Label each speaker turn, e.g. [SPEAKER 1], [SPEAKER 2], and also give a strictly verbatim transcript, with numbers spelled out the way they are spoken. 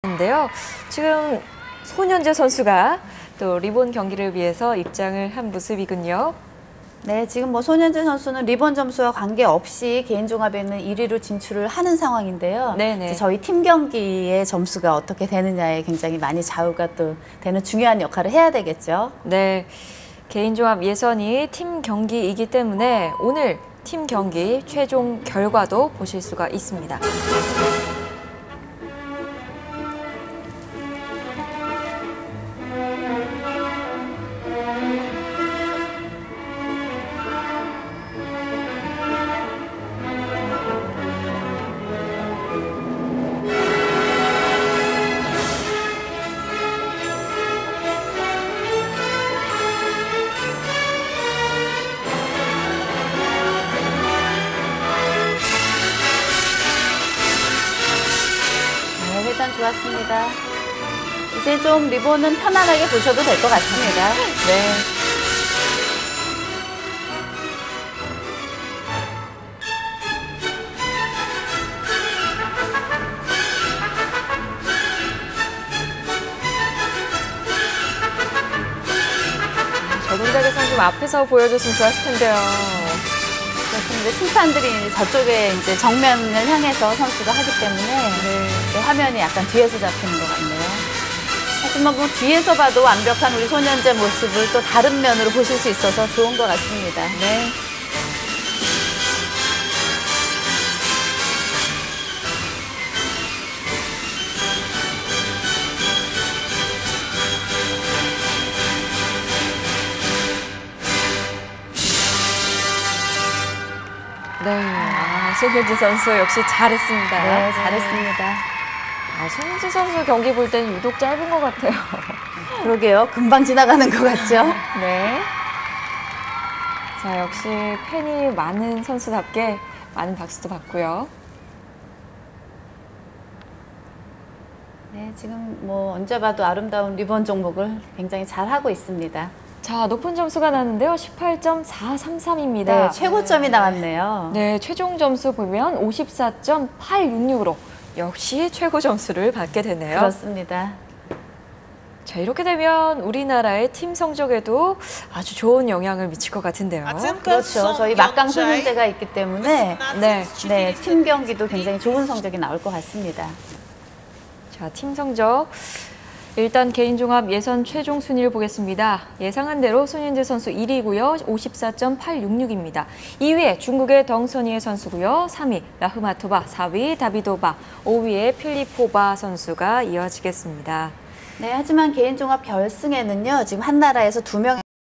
[SPEAKER 1] 인데요. 지금 손현재 선수가 또 리본 경기를 위해서 입장을 한 모습이군요.
[SPEAKER 2] 네, 지금 뭐 손현재 선수는 리본 점수와 관계없이 개인 종합에는 일 위로 진출을 하는 상황인데요.
[SPEAKER 1] 네네.
[SPEAKER 2] 이제 저희 팀 경기의 점수가 어떻게 되느냐에 굉장히 많이 좌우가 또 되는 중요한 역할을 해야 되겠죠.
[SPEAKER 1] 네, 개인 종합 예선이 팀 경기이기 때문에 오늘 팀 경기 최종 결과도 보실 수가 있습니다.
[SPEAKER 2] 회전 좋았습니다. 이제 좀 리본은 편안하게 보셔도 될 것 같습니다.
[SPEAKER 1] 네. 저 동작에서 좀 앞에서 보여줬으면 좋았을 텐데요.
[SPEAKER 2] 그렇습니다. 심판들이 저쪽에 이제 정면을 향해서 선수가 하기 때문에
[SPEAKER 1] 네.
[SPEAKER 2] 네, 화면이 약간 뒤에서 잡히는 것 같네요. 하지만 뭐 뒤에서 봐도 완벽한 우리 손현재 모습을 또 다른 면으로 보실 수 있어서 좋은 것 같습니다.
[SPEAKER 1] 네. 네, 아, 손현재 선수 역시 잘했습니다.
[SPEAKER 2] 네, 잘했습니다.
[SPEAKER 1] 아, 손현재 선수 경기 볼 때는 유독 짧은 것 같아요.
[SPEAKER 2] 그러게요. 금방 지나가는 것 같죠?
[SPEAKER 1] 네. 자, 역시 팬이 많은 선수답게 많은 박수도 받고요.
[SPEAKER 2] 네, 지금 뭐 언제 봐도 아름다운 리본 종목을 굉장히 잘하고 있습니다.
[SPEAKER 1] 자, 높은 점수가 나는데요. 십팔 점 사삼삼입니다.
[SPEAKER 2] 네, 최고점이 나왔네요.
[SPEAKER 1] 네, 최종 점수 보면 오십사 점 팔육육으로 역시 최고 점수를 받게 되네요.
[SPEAKER 2] 그렇습니다.
[SPEAKER 1] 자, 이렇게 되면 우리나라의 팀 성적에도 아주 좋은 영향을 미칠 것 같은데요.
[SPEAKER 2] 그렇죠. 저희 막강 손현재가 있기 때문에
[SPEAKER 1] 네.
[SPEAKER 2] 네, 팀 경기도 굉장히 좋은 성적이 나올 것 같습니다.
[SPEAKER 1] 자, 팀 성적. 일단 개인 종합 예선 최종 순위를 보겠습니다. 예상한 대로 손현재 선수 일 위고요. 오십사 점 팔육육입니다. 이 위에 중국의 덩선이의 선수고요. 삼 위 라흐마토바, 사 위 다비도바, 오 위에 필리포바 선수가 이어지겠습니다.
[SPEAKER 2] 네, 하지만 개인 종합 결승에는요. 지금 한 나라에서 두 명